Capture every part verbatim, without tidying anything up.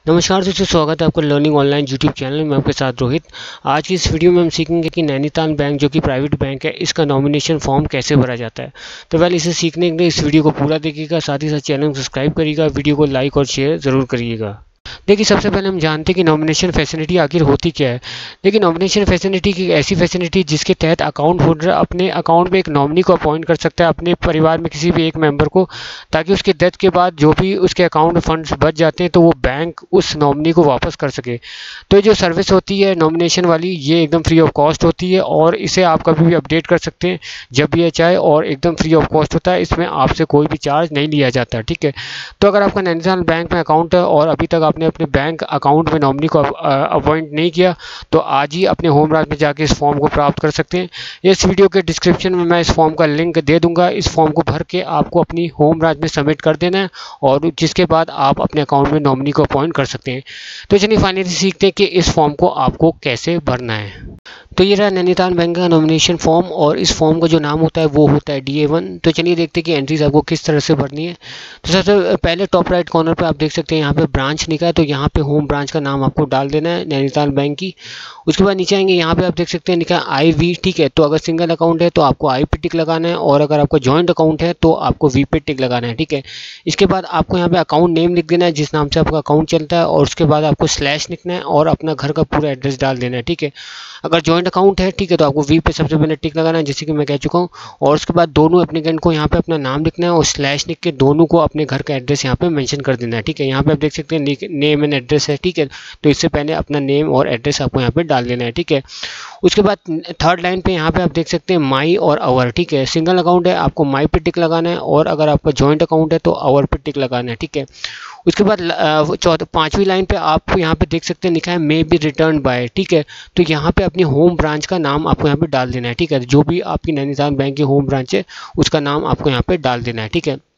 नमस्कार दोस्तों, स्वागत है आपका लर्निंग ऑनलाइन यूट्यूब चैनल में। आपके साथ रोहित। आज की इस वीडियो में हम सीखेंगे कि नैनीताल बैंक जो कि प्राइवेट बैंक है, इसका नॉमिनेशन फॉर्म कैसे भरा जाता है। तो पहले इसे सीखने के लिए इस वीडियो को पूरा देखिएगा, साथ ही साथ चैनल को सब्सक्राइब करिएगा, वीडियो को लाइक और शेयर ज़रूर करिएगा। देखिए, सबसे पहले हम जानते हैं कि नॉमिनेशन फैसिलिटी आखिर होती क्या है। देखिए, नॉमिनेशन फैसिलिटी की ऐसी फैसिलिटी जिसके तहत अकाउंट होल्डर अपने अकाउंट में एक नॉमिनी को अपॉइंट कर सकता है अपने परिवार में किसी भी एक मेंबर को, ताकि उसके डेथ के बाद जो भी उसके अकाउंट में फंड्स बच जाते हैं तो वो बैंक उस नॉमिनी को वापस कर सके। तो ये जो सर्विस होती है नॉमिनेशन वाली, ये एकदम फ्री ऑफ कॉस्ट होती है और इसे आप कभी भी अपडेट कर सकते हैं जब भी ये चाहे, और एकदम फ्री ऑफ कॉस्ट होता है। इसमें आपसे कोई भी चार्ज नहीं लिया जाता, ठीक है। तो अगर आपका नैनीताल बैंक में अकाउंट है और अभी तक आपने अपने बैंक अकाउंट में नॉमिनी को अपॉइंट नहीं किया, तो आज ही अपने होम ब्रांच में जाके इस फॉर्म को प्राप्त कर सकते हैं। इस वीडियो के डिस्क्रिप्शन में मैं इस फॉर्म का लिंक दे दूंगा। इस फॉर्म को भर के आपको अपनी होम ब्रांच में सबमिट कर देना है और जिसके बाद आप अपने अकाउंट में नॉमिनी को अपॉइंट कर सकते हैं। तो चलिए फाइनली सीखते हैं कि इस फॉर्म को आपको कैसे भरना है। तो ये रहा नैनीताल बैंक का नॉमिनेशन फॉर्म और इस फॉर्म का जो नाम होता है वो होता है डी ए वन। तो चलिए देखते हैं कि एंट्रीज आपको किस तरह से भरनी है। तो सबसे पहले टॉप राइट कॉर्नर पे आप देख सकते हैं यहाँ पे ब्रांच लिखा है, तो यहाँ पे होम ब्रांच का नाम आपको डाल देना है नैनीताल बैंक की। उसके बाद नीचे आएंगे, यहाँ पे आप देख सकते हैं लिखा है आई वी, ठीक है। तो अगर सिंगल अकाउंट है तो आपको आई पे टिक लगाना है और अगर आपका जॉइंट अकाउंट है तो आपको वी पे टिक लगाना है, ठीक है। इसके बाद आपको यहाँ पे अकाउंट नेम लिख देना है जिस नाम से आपका अकाउंट चलता है, और उसके बाद आपको स्लैश लिखना है और अपना घर का पूरा एड्रेस डाल देना है, ठीक है। अगर जॉइंट अकाउंट है, ठीक है, तो आपको वी पे सबसे पहले टिक लगाना है जैसे कि मैं कह चुका हूँ, और उसके बाद दोनों एप्लीकेंट को यहाँ पे अपना नाम लिखना है और स्लैश लिख के दोनों को अपने घर का एड्रेस यहाँ पे मेंशन कर देना है, ठीक है। यहाँ पे आप देख सकते हैं नेम एंड एड्रेस है, ठीक है। तो इससे पहले अपना नेम और एड्रेस आपको यहाँ पे डाल देना है, ठीक है। उसके बाद थर्ड लाइन पे यहाँ पे आप देख सकते हैं माई और आवर, ठीक है। सिंगल अकाउंट है आपको माई पे टिक लगाना है और अगर आपका जॉइंट अकाउंट है तो आवर पे टिक लगाना है, ठीक है। उसके बाद चौथा पांचवी लाइन पे आप यहाँ पे देख सकते हैं लिखा है मे बी रिटर्न बाय, ठीक है। तो यहाँ पे अपनी होम ब्रांच का नाम आपको यहाँ पे डाल देना है, ठीक है। जो भी आपकी नैनीताल बैंक की होम ब्रांच है उसका नाम आपको यहाँ पे डाल देना है, ठीक है।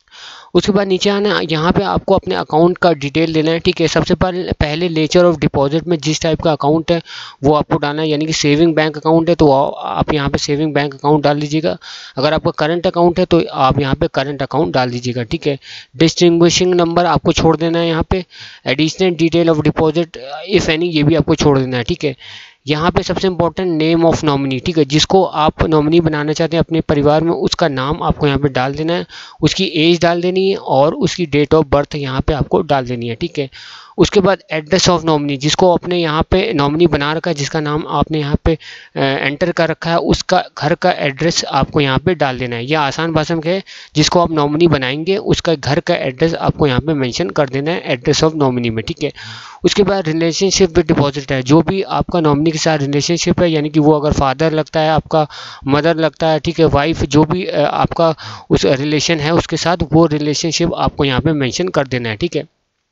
उसके बाद नीचे आना, यहाँ पे आपको अपने अकाउंट का डिटेल देना है, ठीक है। सबसे पहले पहले नेचर ऑफ डिपॉजिट में जिस टाइप का अकाउंट है वो आपको डालना है, यानी कि सेविंग बैंक अकाउंट है तो आप यहाँ पे सेविंग बैंक अकाउंट डाल दीजिएगा। अगर आपका करंट अकाउंट है तो आप यहाँ पे करंट अकाउंट डाल दीजिएगा, ठीक है। डिस्टिंग्विशिंग नंबर आपको छोड़ देना है यहाँ पे। Additional detail of deposit if any, ये भी आपको छोड़ देना है, ठीक है। यहाँ पे सबसे इंपॉर्टेंट नेम ऑफ नॉमिनी, ठीक है। जिसको आप नॉमिनी बनाना चाहते हैं अपने परिवार में उसका नाम आपको यहाँ पे डाल देना है, उसकी एज डाल देनी है और उसकी डेट ऑफ बर्थ यहाँ पे आपको डाल देनी है, ठीक है। उसके बाद एड्रेस ऑफ नॉमिनी, जिसको आपने यहाँ पे नॉमिनी बना रखा है, जिसका नाम आपने यहाँ पे एंटर कर रखा है, उसका घर का एड्रेस आपको यहाँ पे डाल देना है। यह आसान भाषा में है, जिसको आप नॉमिनी बनाएंगे उसका घर का एड्रेस आपको यहाँ पे मेंशन कर देना है एड्रेस ऑफ नॉमिनी में, ठीक है। उसके बाद रिलेशनशिप विद डिपॉजिट है, जो भी आपका नॉमिनी के साथ रिलेशनशिप है, यानी कि वो अगर फादर लगता है, आपका मदर लगता है, ठीक है, वाइफ, जो भी आपका उस रिलेशन है उसके साथ, वो रिलेशनशिप आपको यहाँ पे मेंशन कर देना है, ठीक है।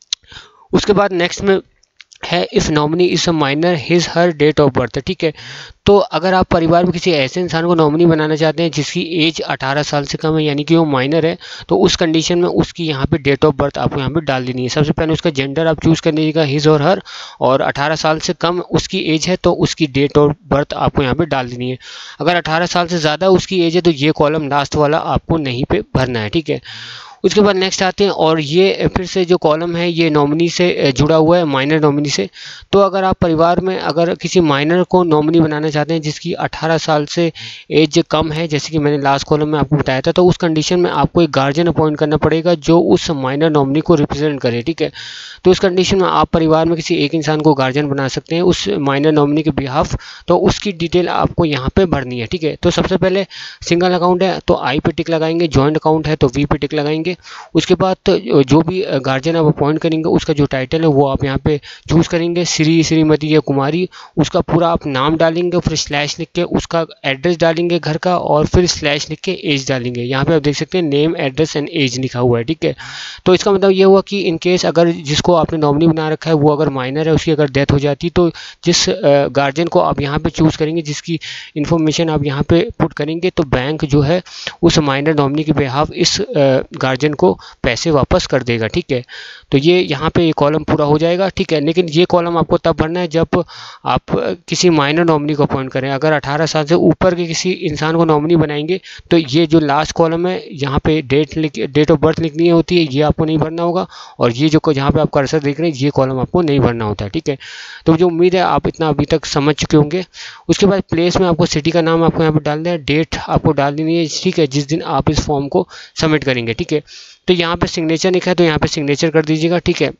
उसके बाद नेक्स्ट में है if nominee is a minor his her date of birth, ठीक है। तो अगर आप परिवार में किसी ऐसे इंसान को नॉमिनी बनाना चाहते हैं जिसकी एज अठारह साल से कम है, यानी कि वो माइनर है, तो उस कंडीशन में उसकी यहाँ पे डेट ऑफ बर्थ आपको यहाँ पे डाल देनी है। सबसे पहले उसका जेंडर आप चूज़ कर लीजिएगा, हिज और हर, और अठारह साल से कम उसकी एज है तो उसकी डेट ऑफ बर्थ आपको यहाँ पे डाल देनी है। अगर अठारह साल से ज़्यादा उसकी एज है तो ये कॉलम लास्ट वाला आपको नहीं पे भरना है, ठीक है। उसके बाद नेक्स्ट आते हैं, और ये फिर से जो कॉलम है ये नॉमिनी से जुड़ा हुआ है, माइनर नॉमिनी से। तो अगर आप परिवार में अगर किसी माइनर को नॉमिनी बनाना चाहते हैं जिसकी अठारह साल से एज कम है, जैसे कि मैंने लास्ट कॉलम में आपको बताया था, तो उस कंडीशन में आपको एक गार्जियन अपॉइंट करना पड़ेगा जो उस माइनर नॉमिनी को रिप्रेजेंट करे, ठीक है। तो उस कंडीशन में आप परिवार में किसी एक इंसान को गार्जियन बना सकते हैं उस माइनर नॉमिनी के बिहाफ, तो उसकी डिटेल आपको यहाँ पे भरनी है, ठीक है। तो सबसे पहले सिंगल अकाउंट है तो आई पे टिक लगाएंगे, जॉइंट अकाउंट है तो वी पे टिक लगाएंगे। उसके बाद तो जो भी गार्जियन आप अपॉइंट करेंगे उसका जो टाइटल है वो आप यहाँ पे चूज़ करेंगे, श्री, श्रीमती या कुमारी। उसका पूरा आप नाम डालेंगे, फिर स्लैश लिख के उसका एड्रेस डालेंगे घर का, और फिर स्लैश लिख के एज डालेंगे। यहाँ पे आप देख सकते हैं नेम, एड्रेस एंड एज लिखा हुआ है, ठीक है। तो इसका मतलब ये हुआ कि इन केस अगर जिसको आपने नॉमिनी बना रखा है वो अगर माइनर है, उसकी अगर डेथ हो जाती तो जिस गार्जियन को आप यहाँ पे चूज़ करेंगे, जिसकी इन्फॉर्मेशन आप यहाँ पे पुट करेंगे, तो बैंक जो है उस माइनर नॉमिनी के बिहाफ इस गार्जियन ट्रांजैक्शन को पैसे वापस कर देगा। ठीक है, तो ये यहाँ पे ये कॉलम पूरा हो जाएगा। ठीक है, लेकिन ये कॉलम आपको तब भरना है जब आप किसी माइनर नॉमिनी को अपॉइंट करें। अगर अठारह साल से ऊपर के किसी इंसान को नॉमिनी बनाएंगे तो ये जो लास्ट कॉलम है यहाँ पे डेट लिख डेट ऑफ बर्थ लिखनी होती है, ये आपको नहीं भरना होगा। और ये जो जहाँ पे आप कर्सर देख रहे हैं ये कॉलम आपको नहीं भरना होता है। ठीक है, तो मुझे उम्मीद है आप इतना अभी तक समझ चुके होंगे। उसके बाद प्लेस में आपको सिटी का नाम आपको यहाँ पर डालना है, डेट आपको डाल देनी है। ठीक है, जिस दिन आप इस फॉर्म को सबमिट करेंगे। ठीक है, तो यहाँ पे सिग्नेचर लिखा है तो यहाँ पे सिग्नेचर कर दीजिएगा। ठीक है,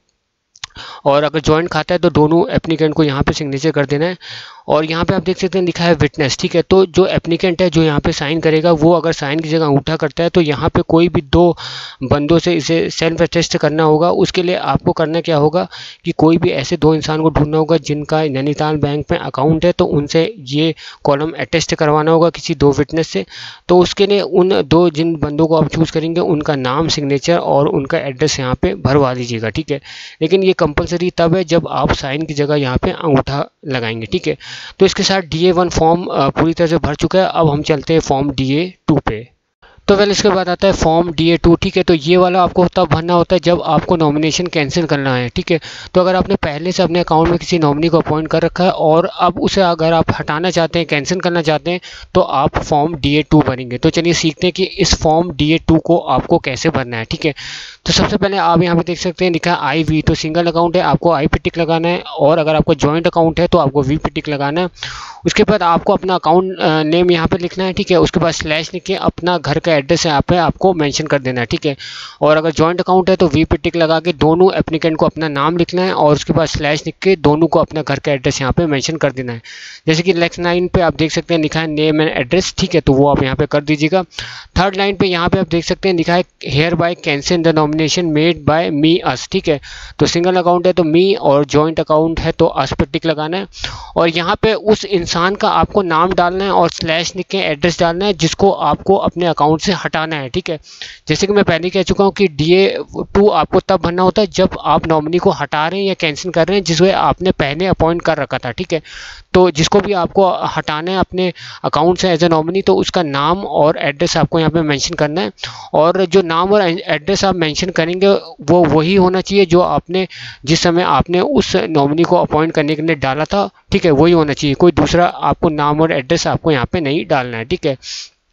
और अगर जॉइंट खाता है तो दोनों एप्लीकेंट को यहाँ पे सिग्नेचर कर देना है। और यहाँ पे आप देख सकते हैं लिखा है विटनेस। ठीक है, तो जो एप्लीकेंट है जो यहाँ पे साइन करेगा वो अगर साइन की जगह अंगूठा करता है तो यहाँ पे कोई भी दो बंदों से इसे सेल्फ अटेस्ट करना होगा। उसके लिए आपको करना क्या होगा कि कोई भी ऐसे दो इंसान को ढूंढना होगा जिनका नैनीताल बैंक में अकाउंट है, तो उनसे ये कॉलम अटेस्ट करवाना होगा किसी दो विटनेस से। तो उसके लिए उन दो जिन बंदों को आप चूज़ करेंगे उनका नाम, सिग्नेचर और उनका एड्रेस यहाँ पे भरवा दीजिएगा। ठीक है, लेकिन ये कंपलसरी तब है जब आप साइन की जगह यहाँ पे अंगूठा लगाएंगे। ठीक है, तो इसके साथ डी ए वन फॉर्म पूरी तरह से भर चुका है। अब हम चलते हैं फॉर्म डी ए टू पे। तो वेल इसके बाद आता है फॉर्म डी ए टू। ठीक है, तो ये वाला आपको तब भरना होता है जब आपको नॉमिनेशन कैंसिल करना है। ठीक है, तो अगर आपने पहले से अपने अकाउंट में किसी नॉमिनी को अपॉइंट कर रखा है और अब उसे अगर आप हटाना चाहते हैं, कैंसिल करना चाहते हैं, तो आप फॉर्म डी ए टू भरेंगे। तो चलिए सीखते हैं कि इस फॉर्म डी ए टू को आपको कैसे भरना है। ठीक है, तो सबसे पहले आप यहाँ पे देख सकते हैं लिखा है आई वी, तो सिंगल अकाउंट है आपको आई पे टिक लगाना है, और अगर आपको जॉइंट अकाउंट है तो आपको वी पे टिक लगाना है। उसके बाद आपको अपना अकाउंट नेम यहाँ पे लिखना है। ठीक है, उसके बाद स्लैश लिख के अपना घर का एड्रेस यहाँ पे आपको मेंशन कर देना है। ठीक है, और अगर जॉइंट अकाउंट है तो वी पे टिक लगा के दोनों एप्लीकेंट को अपना नाम लिखना है और उसके बाद स्लैश लिख के दोनों को अपना घर का एड्रेस यहाँ पे मेंशन कर देना है। जैसे कि नेक्स्ट लाइन पे आप देख सकते हैं लिखा है नेम एंड एड्रेस। ठीक है, तो वो आप यहाँ पे कर दीजिएगा। थर्ड लाइन पे यहाँ पे आप देख सकते हैं लिखा है hereby cancel the nomination made by me us. ठीक है, तो सिंगल अकाउंट है तो मी और जॉइंट अकाउंट है तो अस पे टिक लगाना है। और यहाँ पे उस इंसान का आपको नाम डालना है और स्लैश लिख के एड्रेस डालना है जिसको आपको अपने अकाउंट से हटाना है। ठीक है, जैसे कि मैं पहले कह चुका हूँ कि डी ए टू आपको तब भरना होता है जब आप नॉमिनी को हटा रहे हैं या कैंसिल कर रहे हैं जिसको आपने पहले अपॉइंट कर रखा था। ठीक है, तो जिसको भी आपको हटाना है अपने अकाउंट से एज ए नॉमिनी तो उसका नाम और एड्रेस आपको यहाँ पे मेंशन करना है। और जो नाम और एड्रेस आप मेंशन करेंगे वो वही होना चाहिए जो आपने जिस समय आपने उस नॉमिनी को अपॉइंट करने के लिए डाला था। ठीक है, वही होना चाहिए, कोई दूसरा आपको नाम और एड्रेस आपको यहाँ पे नहीं डालना है। ठीक है,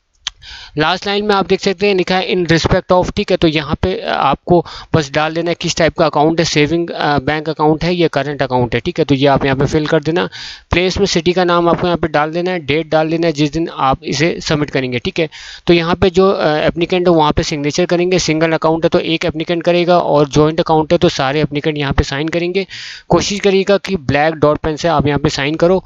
लास्ट लाइन में आप देख सकते हैं लिखा है इन रिस्पेक्ट ऑफ। ठीक है, तो यहाँ पे आपको बस डाल देना है किस टाइप का अकाउंट है, सेविंग बैंक अकाउंट है या करंट अकाउंट है। ठीक है, तो ये आप यहाँ पे फिल कर देना। प्लेस में सिटी का नाम आपको यहाँ पे डाल देना है, डेट डाल देना है जिस दिन आप इसे सबमिट करेंगे। ठीक है, तो यहाँ पे जो एप्लीकेंट है वहाँ पे सिग्नेचर करेंगे। सिंगल अकाउंट है तो एक एप्लीकेंट करेगा और जॉइंट अकाउंट है तो सारे एप्लीकेंट यहाँ पे साइन करेंगे। कोशिश करिएगा कि ब्लैक डॉट पेन से आप यहाँ पे साइन करो।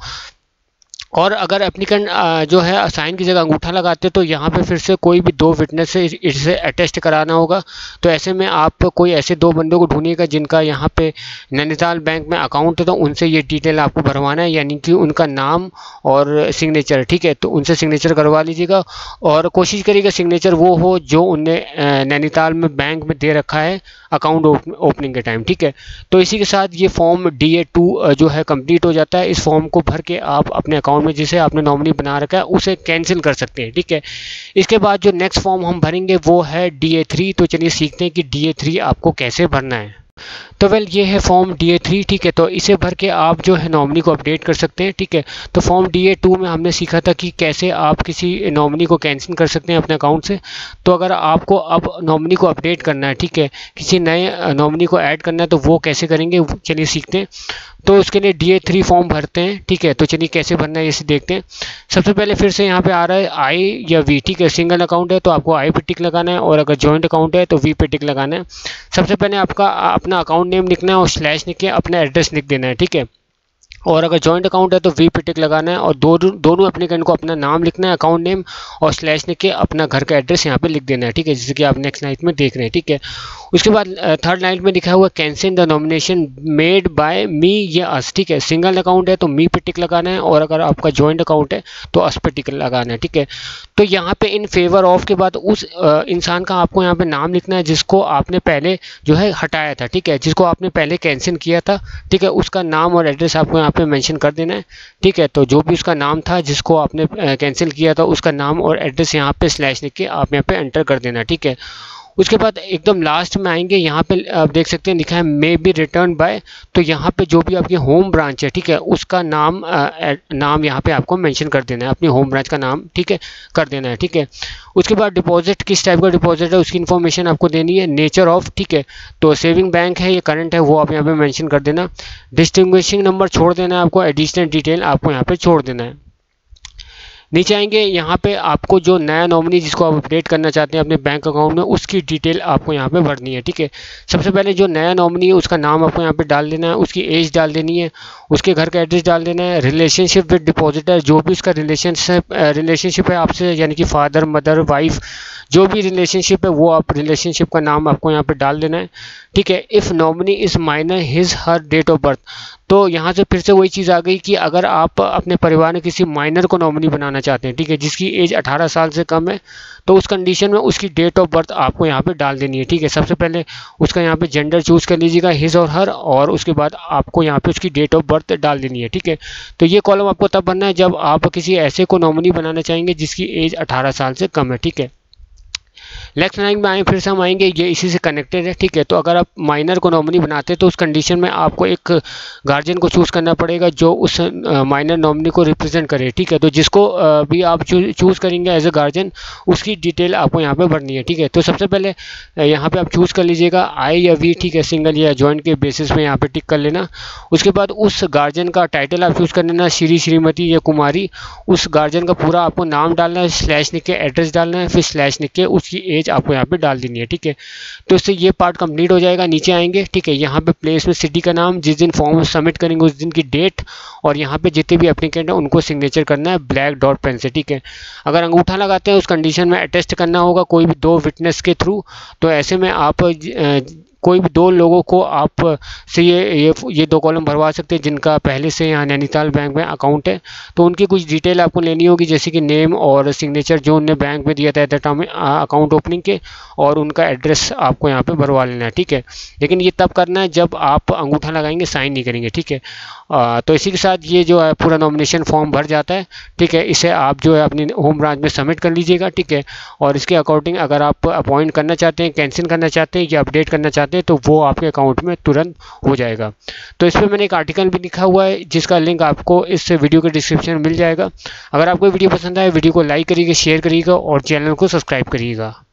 और अगर एप्लीकेंट जो है साइन की जगह अंगूठा लगाते तो यहाँ पे फिर से कोई भी दो विटनेस से इसे अटेस्ट कराना होगा। तो ऐसे में आप कोई ऐसे दो बंदों को ढूंढिएगा जिनका यहाँ पे नैनीताल बैंक में अकाउंट है, तो उनसे ये डिटेल आपको भरवाना है, यानी कि उनका नाम और सिग्नेचर। ठीक है, तो उनसे सिग्नेचर करवा लीजिएगा और कोशिश करिएगा सिग्नेचर वो हो जो उनने नैनीताल में बैंक में दे रखा है अकाउंट ओपनिंग के टाइम। ठीक है, तो इसी के साथ ये फॉर्म डी ए टू जो है कंप्लीट हो जाता है। इस फॉर्म को भर के आप अपने अकाउंट में जिसे आपने नॉमिनी बना रखा है उसे कैंसिल कर सकते हैं। ठीक है, इसके बाद जो नेक्स्ट फॉर्म हम भरेंगे वो है डी ए थ्री। तो चलिए सीखते हैं कि डी ए थ्री आपको कैसे भरना है। तो वेल ये है फॉर्म डी ए थ्री। ठीक है, तो इसे भर के आप जो है नॉमिनी को अपडेट कर सकते हैं। ठीक है, तो फॉर्म डी ए टू में हमने सीखा था कि कैसे आप किसी नॉमिनी को कैंसिल कर सकते हैं अपने अकाउंट से। तो अगर आपको अब नॉमिनी को अपडेट करना है, ठीक है, किसी नए नॉमिनी को ऐड करना है तो वो कैसे करेंगे, चलिए सीखते हैं। तो उसके लिए डी ए थ्री फॉर्म भरते हैं। ठीक है, तो चलिए कैसे भरना है इसे देखते हैं। सबसे पहले फिर से यहाँ पे आ रहा है आई या वी। ठीक है, सिंगल अकाउंट है तो आपको आई पे टिक लगाना है और अगर जॉइंट अकाउंट है तो वी पे टिक लगाना है। सबसे पहले आपका अपना अकाउंट नेम लिखना है और स्लैश लिख के अपना एड्रेस लिख देना है। ठीक है, और अगर जॉइंट अकाउंट है तो वी पे टिक लगाना है और दो दोनों एप्लीकेंट को अपना नाम लिखना है, अकाउंट नेम और स्लैश लिख के अपना घर का एड्रेस यहाँ पे लिख देना है। ठीक है, जैसे कि आप नेक्स्ट लाइन में देख रहे हैं। ठीक है, उसके बाद थर्ड लाइन में लिखा हुआ cancel the nomination made by me या अस। ठीक है, सिंगल अकाउंट है तो मी पे टिक लगाना है और अगर आपका जॉइंट अकाउंट है तो अस पे टिक लगाना है। ठीक है, तो यहाँ पे इन फेवर ऑफ के बाद उस इंसान का आपको यहाँ पे नाम लिखना है जिसको आपने पहले जो है हटाया था। ठीक है, जिसको आपने पहले कैंसिल किया था। ठीक है, उसका नाम और एड्रेस आपको यहाँ पे मेंशन कर देना है। ठीक है, तो जो भी उसका नाम था जिसको आपने कैंसिल किया था उसका नाम और एड्रेस यहाँ पे स्लैश लिख के आप यहाँ पे एंटर कर देना। ठीक है, उसके बाद एकदम लास्ट में आएंगे, यहाँ पे आप देख सकते हैं लिखा है मे बी रिटर्न बाय, तो यहाँ पे जो भी आपकी होम ब्रांच है, ठीक है, उसका नाम आ, नाम यहाँ पे आपको मेंशन कर देना है, अपनी होम ब्रांच का नाम, ठीक है, कर देना है, ठीक है। उसके बाद डिपॉजिट किस टाइप का डिपॉजिट है उसकी इन्फॉर्मेशन आपको देनी है, नेचर ऑफ, ठीक है, तो सेविंग बैंक है या करंट है वो आप यहाँ पे मेंशन कर देना। डिस्टिंग्विशिंग नंबर छोड़ देना है आपको, एडिशनल डिटेल आपको यहाँ पे छोड़ देना है। नीचे आएंगे, यहाँ पे आपको जो नया नॉमिनी जिसको आप अपडेट करना चाहते हैं अपने बैंक अकाउंट में उसकी डिटेल आपको यहाँ पे भरनी है, ठीक है। सबसे पहले जो नया नॉमिनी है उसका नाम आपको यहाँ पे डाल देना है, उसकी एज डाल देनी है, उसके घर का एड्रेस डाल देना है, रिलेशनशिप विद डिपॉजिटर, जो भी उसका रिलेशनशिप रिलेशनशिप है आपसे, यानी कि फादर मदर वाइफ जो भी रिलेशनशिप है वो आप रिलेशनशिप का नाम आपको यहाँ पे डाल देना है, ठीक है। If nominee is minor his her date of birth, तो यहाँ से फिर से वही चीज़ आ गई कि अगर आप अपने परिवार में किसी माइनर को नॉमिनी बनाना चाहते हैं, ठीक है, जिसकी एज अठारह साल से कम है, तो उस कंडीशन में उसकी डेट ऑफ बर्थ आपको यहाँ पे डाल देनी है, ठीक है। सबसे पहले उसका यहाँ पे जेंडर चूज़ कर लीजिएगा, हिज और हर, और उसके बाद आपको यहाँ पे उसकी डेट ऑफ बर्थ डाल देनी है, ठीक है। तो ये कॉलम आपको तब भरना है जब आप किसी ऐसे को नॉमिनी बनाना चाहेंगे जिसकी एज अठारह साल से कम है, ठीक है। नेक्स्ट लाइन में आए, फिर से हम आएंगे, ये इसी से कनेक्टेड है, ठीक है। तो अगर आप माइनर को नॉमिनी बनाते हैं तो उस कंडीशन में आपको एक गार्जियन को चूज़ करना पड़ेगा जो उस माइनर नॉमिनी को रिप्रेजेंट करे, ठीक है। तो जिसको uh, भी आप चूज़ करेंगे एज ए गार्जियन उसकी डिटेल आपको यहाँ पे भरनी है, ठीक है। तो सबसे पहले यहाँ पे आप चूज़ कर लीजिएगा आई या वी, ठीक है, सिंगल या जॉइंट के बेसिस में यहाँ पे टिक कर लेना। उसके बाद उस गार्जियन का टाइटल आप चूज़ कर लेना, श्री श्रीमती या कुमारी, उस गार्जियन का पूरा आपको नाम डालना है, स्लैश लिख के एड्रेस डालना है, फिर स्लैश लिख के उसकी एज आपको यहाँ पे डाल देनी है, ठीक है। तो इससे ये पार्ट कंप्लीट हो जाएगा। नीचे आएंगे, ठीक है, यहाँ पे प्लेस में सिटी का नाम, जिस दिन फॉर्म सबमिट करेंगे उस दिन की डेट, और यहाँ पे जितने भी एप्लीकेंट हैं उनको सिग्नेचर करना है ब्लैक डॉट पेन से, ठीक है। अगर अंगूठा लगाते हैं उस कंडीशन में अटेस्ट करना होगा कोई भी दो विटनेस के थ्रू, तो ऐसे में आप कोई भी दो लोगों को आप से ये ये ये दो कॉलम भरवा सकते हैं जिनका पहले से यहाँ नैनीताल बैंक में अकाउंट है, तो उनकी कुछ डिटेल आपको लेनी होगी, जैसे कि नेम और सिग्नेचर जो उनने बैंक में दिया था at the time account opening के, और उनका एड्रेस आपको यहाँ पे भरवा लेना है, ठीक है। लेकिन ये तब करना है जब आप अंगूठा लगाएंगे, साइन नहीं करेंगे, ठीक है। आ, तो इसी के साथ ये जो है पूरा नॉमिनेशन फॉर्म भर जाता है, ठीक है। इसे आप जो है अपनी होम ब्रांच में सबमिट कर लीजिएगा, ठीक है। और इसके अकॉर्डिंग अगर आप अपॉइंट करना चाहते हैं, कैंसिल करना चाहते हैं या अपडेट करना चाहते हैं तो वो आपके अकाउंट में तुरंत हो जाएगा। तो इस पर मैंने एक आर्टिकल भी लिखा हुआ है जिसका लिंक आपको इस वीडियो के डिस्क्रिप्शन में मिल जाएगा। अगर आपको वीडियो पसंद आए वीडियो को लाइक करिएगा, शेयर करिएगा और चैनल को सब्सक्राइब करिएगा।